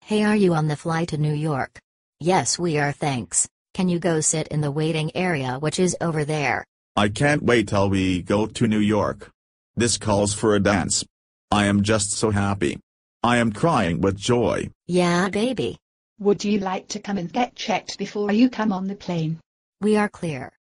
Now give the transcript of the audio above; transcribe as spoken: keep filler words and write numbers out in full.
Hey, are you on the flight to New York? Yes, we are, thanks. Can you go sit in the waiting area which is over there? I can't wait till we go to New York. This calls for a dance. I am just so happy. I am crying with joy. Yeah, baby. Would you like to come and get checked before you come on the plane? We are clear.